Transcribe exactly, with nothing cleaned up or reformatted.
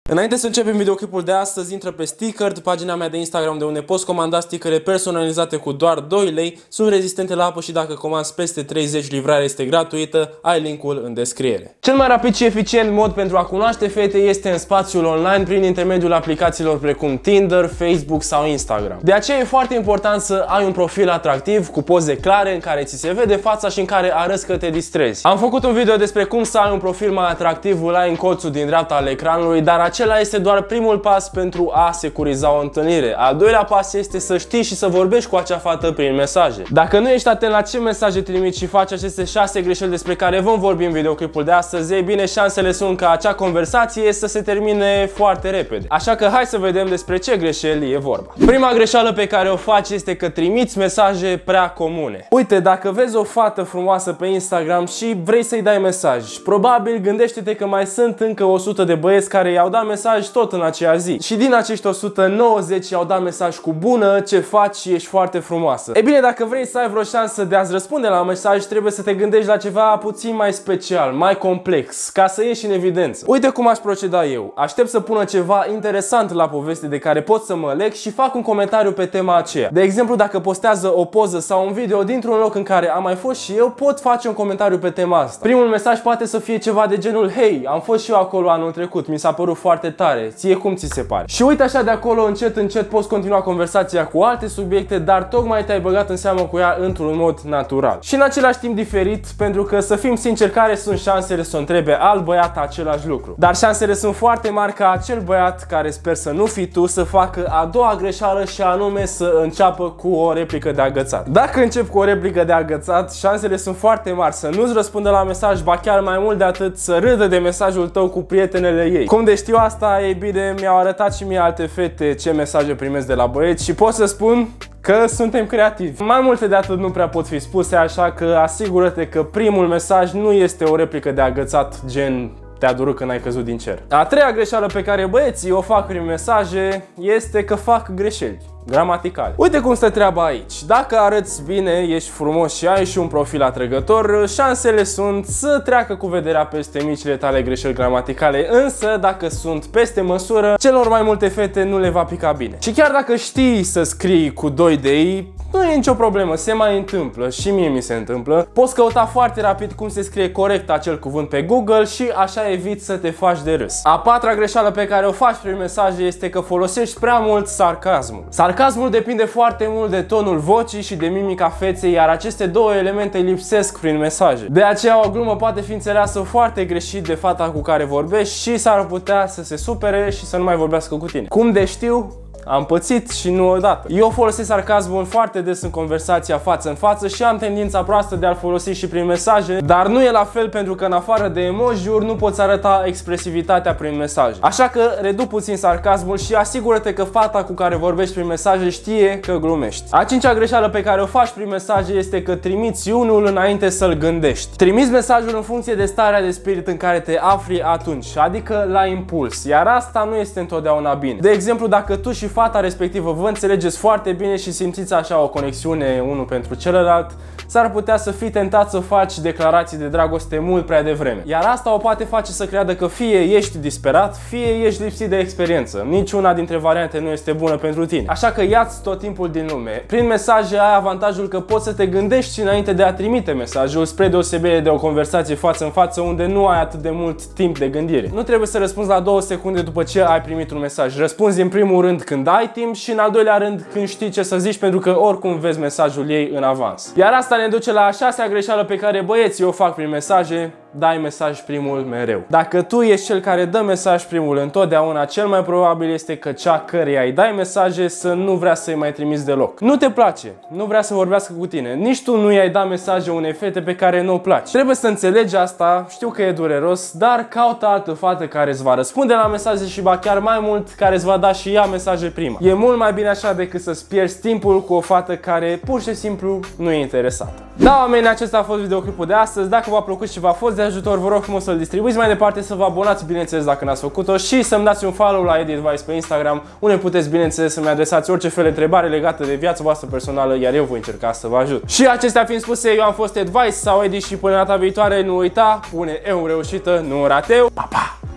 Înainte să începem videoclipul de astăzi, intră pe Stickerd, pagina mea de Instagram de unde poți comanda stickere personalizate cu doar doi lei. Sunt rezistente la apă și dacă comanzi peste treizeci, livrarea este gratuită. Ai linkul în descriere. Cel mai rapid și eficient mod pentru a cunoaște fete este în spațiul online prin intermediul aplicațiilor precum Tinder, Facebook sau Instagram. De aceea e foarte important să ai un profil atractiv cu poze clare în care ți se vede fața și în care arăți că te distrezi. Am făcut un video despre cum să ai un profil mai atractiv, îl ai în colțul din dreapta al ecranului, dar acela este doar primul pas pentru a securiza o întâlnire. Al doilea pas este să știi și să vorbești cu acea fată prin mesaje. Dacă nu ești atent la ce mesaje trimiți și faci aceste șase greșeli despre care vom vorbi în videoclipul de astăzi, ei bine, șansele sunt ca acea conversație să se termine foarte repede. Așa că hai să vedem despre ce greșeli e vorba. Prima greșeală pe care o faci este că trimiți mesaje prea comune. Uite, dacă vezi o fată frumoasă pe Instagram și vrei să-i dai mesaj, probabil gândește-te că mai sunt încă o sută de băieți care i-au dat mesaj tot în aceea zi. Și din acești o sută nouăzeci i-au dat mesaj cu bună, ce faci și ești foarte frumoasă. E bine, dacă vrei să ai vreo șansă de a-ți răspunde la mesaj, trebuie să te gândești la ceva puțin mai special, mai complex, ca să ieși în evidență. Uite cum aș proceda eu. Aștept să pună ceva interesant la poveste de care pot să mă leg și fac un comentariu pe tema aceea. De exemplu, dacă postează o poză sau un video dintr-un loc în care am mai fost și eu, pot face un comentariu pe tema asta. Primul mesaj poate să fie ceva de genul: hei, am fost și eu acolo anul trecut, mi s-a părut foarte tare, ție cum ți se pare? Și uite așa, de acolo încet încet poți continua conversația cu alte subiecte, dar tocmai te-ai băgat în seamă cu ea într-un mod natural. Și în același timp diferit, pentru că, să fim sinceri, care sunt șansele să o întrebe alt băiat același lucru? Dar șansele sunt foarte mari ca acel băiat, care sper să nu fii tu, să facă a doua greșeală și anume să înceapă cu o replică de agățat. Dacă încep cu o replică de agățat, șansele sunt foarte mari să nu-ți răspundă la mesaj, ba chiar mai mult de atât, să râdă de mesajul tău cu prietenele ei. Cum de știu asta? Ei bine, mi-au arătat și mie alte fete ce mesaje primesc de la băieți și pot să spun că suntem creativi. Mai multe de atât nu prea pot fi spuse, așa că asigură-te că primul mesaj nu este o replică de agățat gen te-a durut când ai căzut din cer. A treia greșeală pe care băieții o fac prin mesaje este că fac greșeli gramaticale. Uite cum stă treaba aici. Dacă arăți bine, ești frumos și ai și un profil atrăgător, șansele sunt să treacă cu vederea peste micile tale greșeli gramaticale, însă dacă sunt peste măsură, celor mai multe fete nu le va pica bine. Și chiar dacă știi să scrii cu doi de i, nu e nicio problemă, se mai întâmplă și mie mi se întâmplă. Poți căuta foarte rapid cum se scrie corect acel cuvânt pe Google și așa eviți să te faci de râs. A patra greșeală pe care o faci prin mesaje este că folosești prea mult sarcasmul. Sarcasmul depinde foarte mult de tonul vocii și de mimica feței, iar aceste două elemente lipsesc prin mesaje. De aceea o glumă poate fi înțeleasă foarte greșit de fata cu care vorbești și s-ar putea să se supere și să nu mai vorbească cu tine. Cum de știu? Am pățit și nu odată. Eu folosesc sarcasmul foarte des în conversația față în față și am tendința proastă de a-l folosi și prin mesaje, dar nu e la fel pentru că în afară de emoji-uri nu poți arăta expresivitatea prin mesaje. Așa că reduc puțin sarcasmul și asigură-te că fata cu care vorbești prin mesaje știe că glumești. A cincea greșeală pe care o faci prin mesaje este că trimiți unul înainte să-l gândești. Trimiți mesajul în funcție de starea de spirit în care te afli atunci, adică la impuls, iar asta nu este întotdeauna bine. De exemplu, dacă tu și fata respectivă vă înțelegeți foarte bine și simțiți așa o conexiune unul pentru celălalt, s-ar putea să fii tentat să faci declarații de dragoste mult prea devreme. Iar asta o poate face să creadă că fie ești disperat, fie ești lipsit de experiență. Niciuna dintre variante nu este bună pentru tine. Așa că ia-ți tot timpul din lume. Prin mesaje ai avantajul că poți să te gândești înainte de a trimite mesajul, spre deosebire de o conversație față în față unde nu ai atât de mult timp de gândire. Nu trebuie să răspunzi la două secunde după ce ai primit un mesaj. Răspunzi în primul rând când ai timp și în al doilea rând când știi ce să zici, pentru că oricum vezi mesajul ei în avans. Iar asta ne duce la a șasea greșeală pe care băieții o fac prin mesaje: dai mesaj primul mereu. Dacă tu ești cel care dă mesaj primul întotdeauna, cel mai probabil este că cea căreia îi dai mesaje să nu vrea să-i mai trimiți deloc. Nu te place, nu vrea să vorbească cu tine. Nici tu nu i-ai dat mesaje unei fete pe care nu o place. Trebuie să înțelegi asta, știu că e dureros, dar caută altă fată care îți va răspunde la mesaje și ba chiar mai mult, care îți va da și ea mesaje prima. E mult mai bine așa decât să-ți pierzi timpul cu o fată care pur și simplu nu e interesată. Da, oameni, acesta a fost videoclipul de astăzi. Dacă v-a plăcut și v-a fost de ajutor, vă rog frumos să-l distribuiți mai departe, să vă abonați, bineînțeles, dacă n-ați făcut-o, și să-mi dați un follow la EditVice pe Instagram, unde puteți, bineînțeles, să-mi adresați orice fel de întrebare legată de viața voastră personală, iar eu voi încerca să vă ajut. Și acestea fiind spuse, eu am fost EdVice sau Edi și până data viitoare, nu uita, pune eu reușită, nu rateu. Pa, pa!